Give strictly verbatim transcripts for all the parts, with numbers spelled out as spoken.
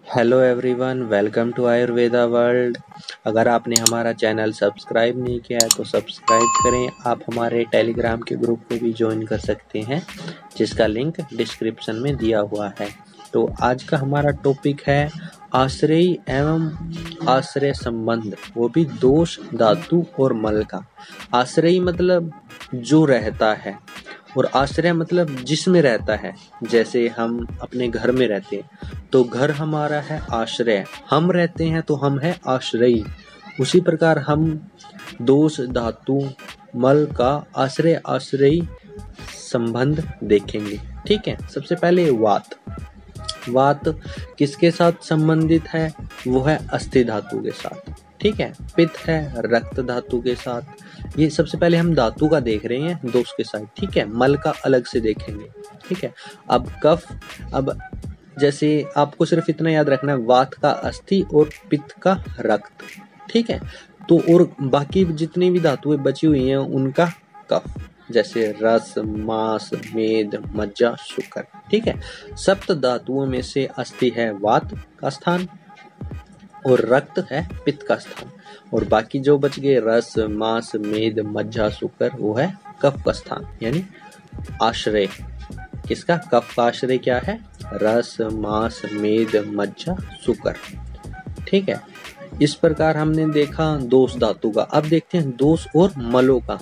Hello everyone, welcome to Ayurveda world. अगर आपने हमारा चैनल सब्सक्राइब नहीं किया है तो सब्सक्राइब करें। आप हमारे टेलीग्राम के ग्रुप को भी ज्वाइन कर सकते हैं, जिसका लिंक डिस्क्रिप्शन में दिया हुआ है। तो आज का हमारा टॉपिक है आश्रय एवं आश्रय संबंध, वो भी दोष, धातु और मल का। आश्रय मतलब जो रहता है, और आश्रय मतलब जिसमें रहता है। जैसे हम अपने घर में रहते हैं तो घर हमारा है आश्रय, हम रहते हैं तो हम है आश्रयी। उसी प्रकार हम दोष, धातु, मल का आश्रय आश्रयी संबंध देखेंगे। ठीक है, सबसे पहले वात। वात किसके साथ संबंधित है? वो है अस्थि धातु के साथ। ठीक है, पित्त है रक्त धातु के साथ। ये सबसे पहले हम धातु का देख रहे हैं दोष के साथ। ठीक है, मल का अलग से देखेंगे। ठीक है, अब कफ। अब जैसे आपको सिर्फ इतना याद रखना है, वात का अस्थि और पित्त का रक्त। ठीक है, तो और बाकी जितनी भी धातुएं बची हुई हैं उनका कफ, जैसे रस, मांस, मेद, मज्जा, शुक्र। ठीक है, सप्त धातुओं में से अस्थि है वात का स्थान और रक्त है पित्त का स्थान, और बाकी जो बच गए रस, मांस, मेद, मज्जा, शुक्र, वो है कफ का स्थान। यानी आश्रय किसका? कफ का आश्रय क्या है? रस, मांस, मेद, मज्जा, शुक्र। ठीक है, इस प्रकार हमने देखा दोष धातु का। अब देखते हैं दोष और मलों का।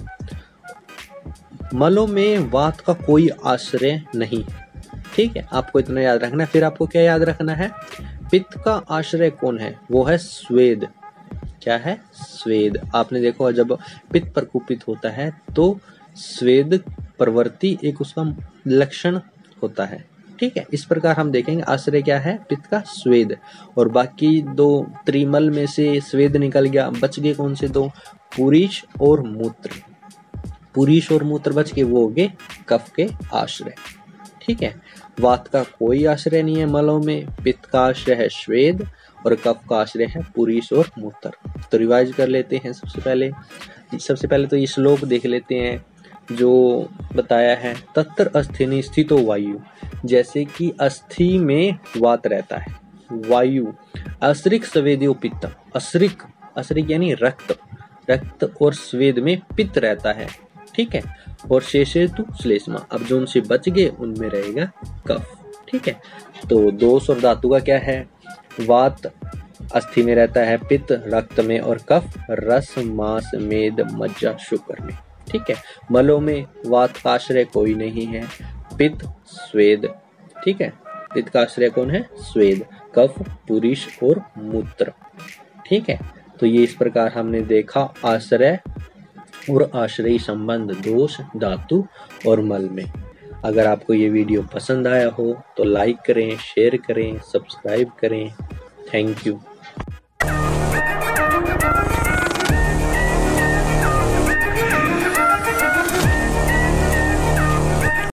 मलों में वात का कोई आश्रय नहीं है। ठीक है, आपको इतना याद रखना है। फिर आपको क्या याद रखना है? पित्त का आश्रय कौन है? वो है स्वेद। क्या है? स्वेद। आपने देखो जब पित्त प्रकोपित होता है तो स्वेद प्रवृत्ति एक उसका लक्षण होता है। ठीक है, इस प्रकार हम देखेंगे आश्रय क्या है? पित्त का स्वेद। और बाकी दो त्रिमल में से स्वेद निकल गया, बच गए कौन से दो? पुरीश और मूत्र। पुरीश और मूत्र बच के, वो हो गए कफ के आश्रय। ठीक है, वात का कोई आश्रय नहीं है मलों में। पित्त का आश्रय है स्वेद और कफ का आश्रय है पुरीश और मूत्र। तो रिवाइज कर लेते हैं। सबसे पहले सबसे पहले तो ये श्लोक देख लेते हैं जो बताया है। तत्र अस्थिनि स्थितो वायु, जैसे कि अस्थि में वात रहता है, वायु। असृक स्वेदो पित्त, असृक असृक यानी रक्त, रक्त और स्वेद में पित्त रहता है। ठीक है, और शेषेतु श्लेष्मा, अब जो उनसे बच गए उनमें रहेगा कफ। ठीक है, तो दोष और धातु का क्या है? वात अस्थि में रहता है, पित्त रक्त में, और कफ रस, मांस, मेद, मज्जा, शुक्र में। ठीक है, मलों में वात का आश्रय कोई नहीं है, पित्त, स्वेद। ठीक है, पित्त का आश्रय कौन है? स्वेद, कफ, पुरीश और मूत्र। ठीक है, तो ये इस प्रकार हमने देखा आश्रय और आश्रयी संबंध दोष, धातु और मल में। अगर आपको ये वीडियो पसंद आया हो तो लाइक करें, शेयर करें, सब्सक्राइब करें। Thank you.